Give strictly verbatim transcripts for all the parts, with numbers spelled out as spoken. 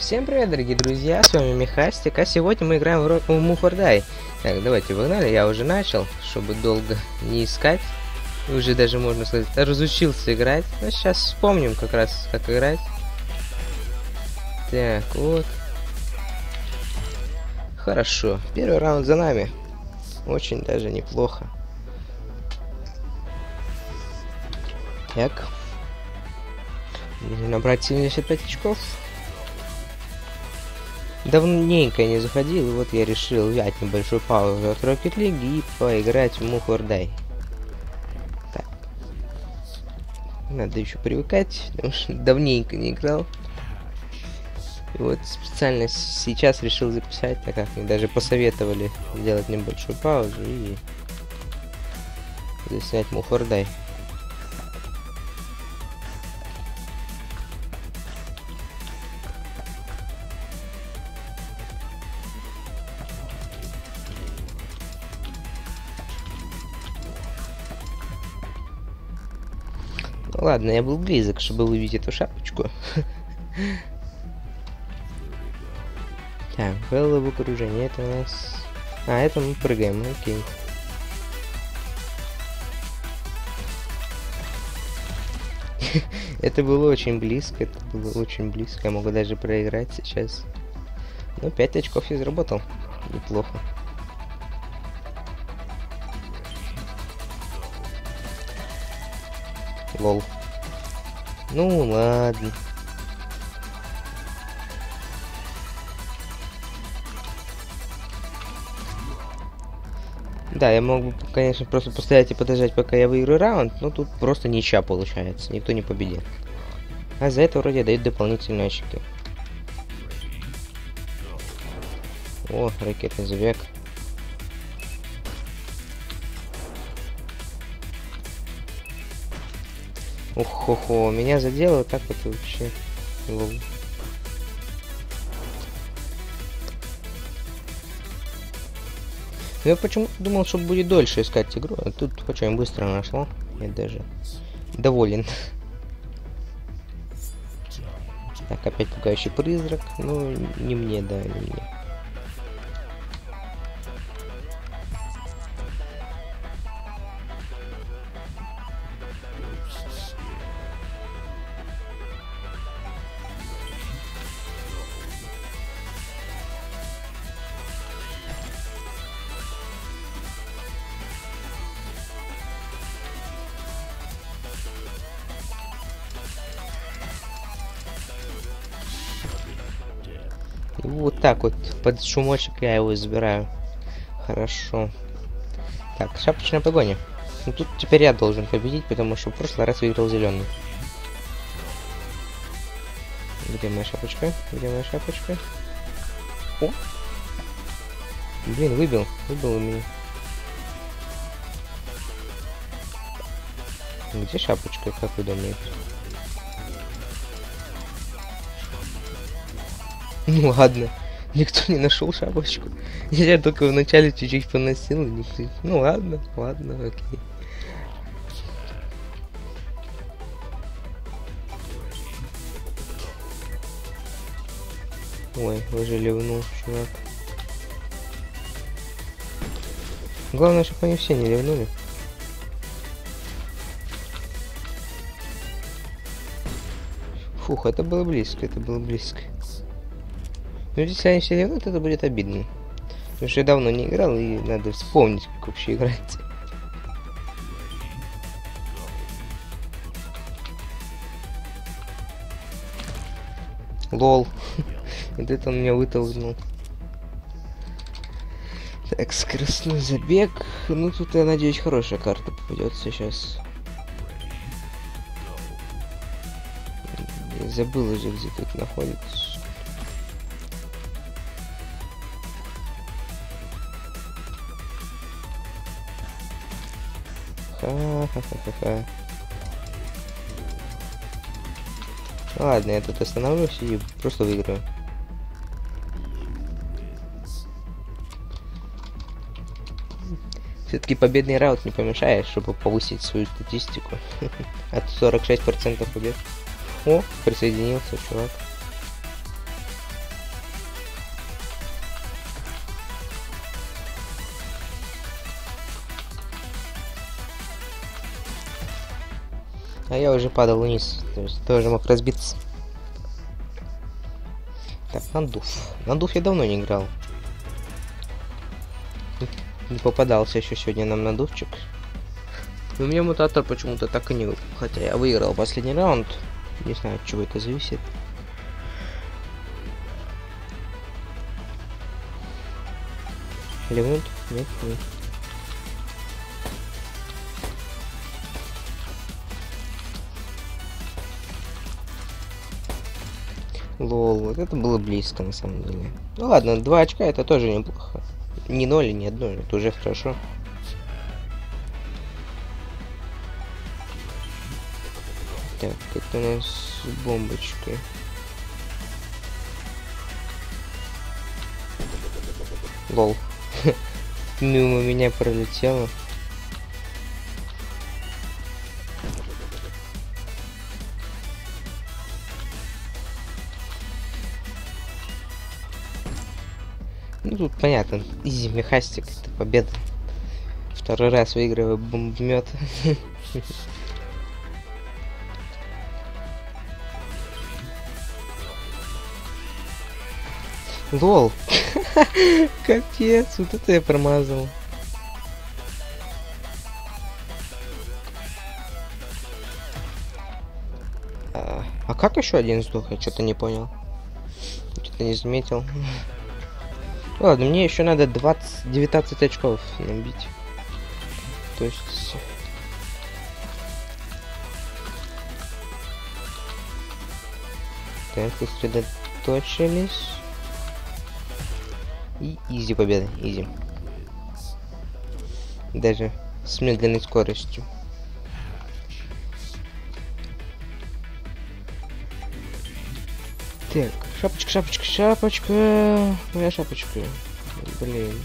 Всем привет, дорогие друзья, с вами Михастик, а сегодня мы играем в, Ро... в Move or Die. Так, давайте погнали, я уже начал, чтобы долго не искать. Уже даже, можно сказать, разучился играть. Но сейчас вспомним как раз, как играть. Так, вот. Хорошо, первый раунд за нами. Очень даже неплохо. Так. Нужно набрать семьдесят пять очков. Давненько не заходил, и вот я решил взять небольшую паузу от Rocket League и поиграть в Move or Die. Так. Надо еще привыкать, потому что давненько не играл. И вот специально сейчас решил записать, так как мне даже посоветовали сделать небольшую паузу и заснять Move or Die. Ладно, я был близок, чтобы увидеть эту шапочку. Так, было в окружении, это у нас... А, это мы прыгаем, окей. Это было очень близко, это было очень близко, я могу даже проиграть сейчас. Но пять очков я заработал, неплохо. Лол. Ну ладно. Да, я мог бы, конечно, просто постоять и подождать, пока я выиграю раунд, но тут просто ничья получается, никто не победил. А за это вроде дают дополнительные очки. О, ракетный забег. Ох-хо-хо, меня задело, так вот вообще. Лол. Я почему-то думал, что будет дольше искать игру, а тут очень быстро нашло. Я даже доволен. Так, опять пугающий призрак. Ну, не мне, да, не мне. И вот так вот, под шумочек я его забираю. Хорошо. Так, шапочная погоня. Ну, тут теперь я должен победить, потому что в прошлый раз выиграл зеленый. Где моя шапочка? Где моя шапочка? О! Блин, выбил. Выбил у меня. Где шапочка, как вы думаете? Ну ладно, никто не нашел шапочку. Я только вначале чуть-чуть поносил. Никто... Ну ладно, ладно, окей. Ой, уже ливнул, чувак. Главное, чтобы они все не ливнули. Фух, это было близко, это было близко. Но если они все ливнут, это будет обидно. Потому что я давно не играл, и надо вспомнить, как вообще играть. Лол. Вот это он меня вытолкнул. Так, скоростной забег. Ну, тут, я надеюсь, хорошая карта попадется сейчас. Я забыл уже, где тут находится. Ха-ха-ха-ха-ха. Ладно, я тут остановлюсь и просто выиграю. Все-таки победный раунд не помешает, чтобы повысить свою статистику. От сорок шесть процентов побед. О, присоединился чувак. А я уже падал вниз, то есть тоже мог разбиться. Так, надув. Надув я давно не играл. Не попадался еще сегодня нам надувчик. У меня мутатор почему-то так и не выпал. Хотя я выиграл последний раунд. Не знаю, от чего это зависит. Ливнуть? Нет, нет. Лол, вот это было близко на самом деле. Ну ладно, два очка это тоже неплохо. Ни ноль, ни одно, это уже хорошо. Так, это у нас бомбочки. Лол. Мимо меня пролетело. Ну тут понятно, изи мехастик, это победа. Второй раз выигрываю бомбмет. Лол. Капец, вот это я промазал. А, а как еще один сдох? Я что-то не понял. Что-то не заметил. Ладно, мне еще надо двадцать, девятнадцать очков набить. То есть... Так, сосредоточились. И изи победа, изи. Даже с медленной скоростью. Так, шапочка, шапочка, шапочка. Моя шапочка. Блин.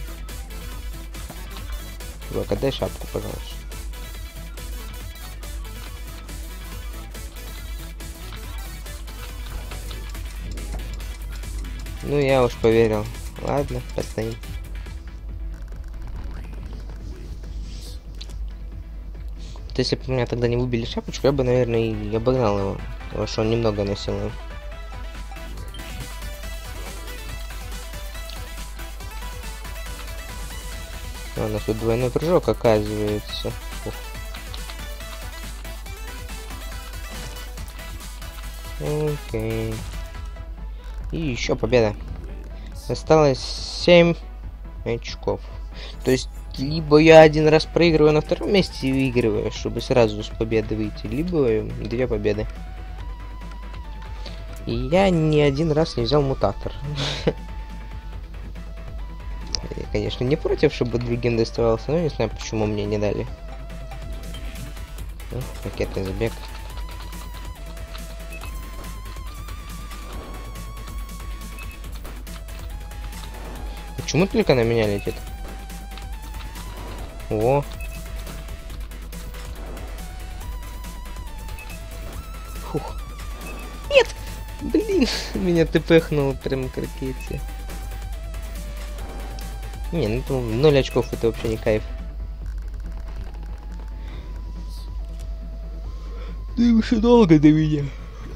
Чувак, отдай шапку, пожалуйста. Ну, я уж поверил. Ладно, постоим. То если бы меня тогда не выбили шапочку, я бы, наверное, и обогнал его. Потому что он немного носил. А, у нас тут двойной прыжок, оказывается. Ух. Окей. И еще победа. Осталось семь очков. То есть, либо я один раз проигрываю на втором месте и выигрываю, чтобы сразу с победы выйти, либо две победы. И я ни один раз не взял мутатор. Я, конечно, не против, чтобы другим доставался, но не знаю, почему мне не дали. Ракетный забег. Почему только на меня летит? О. Фух. Нет! Блин, меня тпхнуло прям к ракете. Не, ну ноль очков это вообще не кайф. Ты еще долго до меня.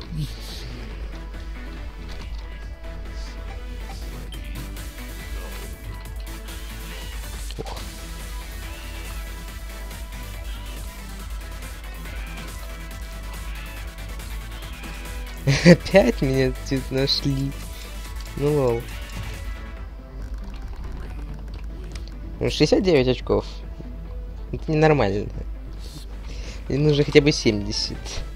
Опять меня тут нашли. Ну лол. Ну, шестьдесят девять очков. Это ненормально. Мне нужно хотя бы семьдесят.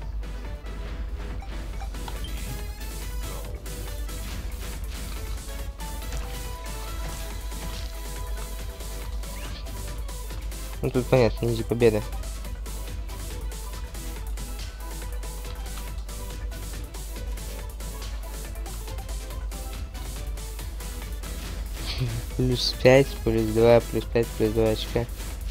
Ну тут понятно, изи победа. Плюс пять, плюс два, плюс пять, плюс два очка.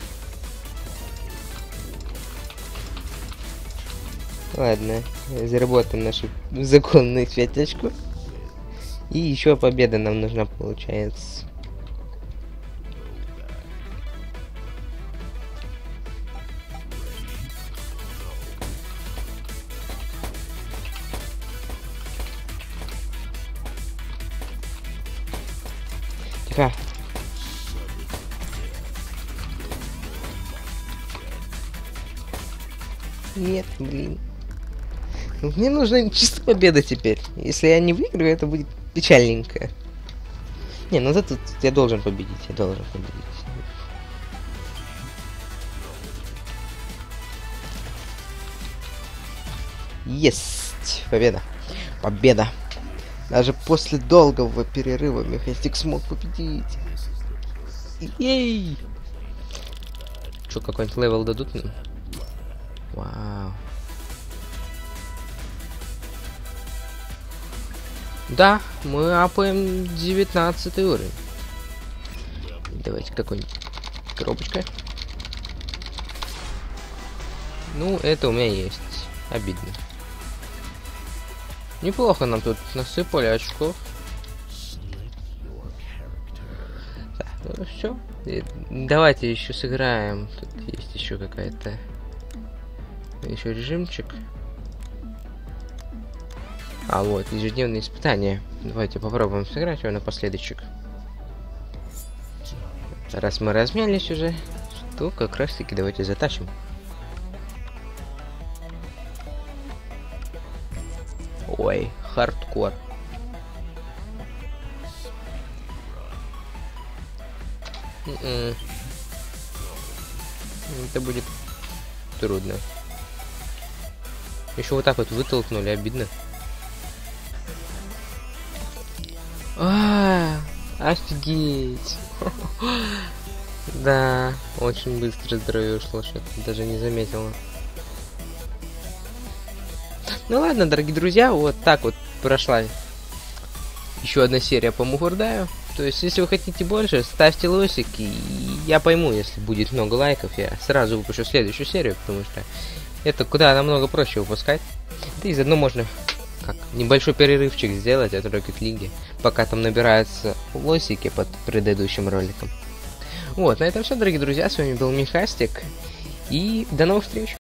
Ладно, заработаем наши законные пять очков. И еще победа нам нужна, получается. Нет, блин. Мне нужна чисто победа теперь. Если я не выиграю, это будет печальненько. Не, ну зато я должен победить, я должен победить. Есть! Победа! Победа! Даже после долгого перерыва Мехастик смог победить. Ей! Что, какой-нибудь левел дадут нам? Вау. Да, мы апаем девятнадцатый уровень. Давайте какой-нибудь коробочка. Ну, это у меня есть. Обидно. Неплохо нам тут насыпали очков. Так, ну все. Давайте еще сыграем. Тут есть еще какая-то... Еще режимчик. А, вот, ежедневные испытания. Давайте попробуем сыграть его напоследочек. Раз мы размялись уже, то как раз таки давайте затащим. Ой, хардкор. М-м. Это будет трудно. Еще вот так вот вытолкнули, обидно. А, офигеть. Да, очень быстро здоровье ушло, что даже не заметила. Ну ладно, дорогие друзья, вот так вот прошла еще одна серия по Муфордаю. То есть, если вы хотите больше, ставьте лосик, и я пойму, если будет много лайков, я сразу выпущу следующую серию, потому что это куда намного проще выпускать. Да и заодно можно как небольшой перерывчик сделать от Rocket League, пока там набираются лосики под предыдущим роликом. Вот, на этом все, дорогие друзья, с вами был Мехастик, и до новых встреч!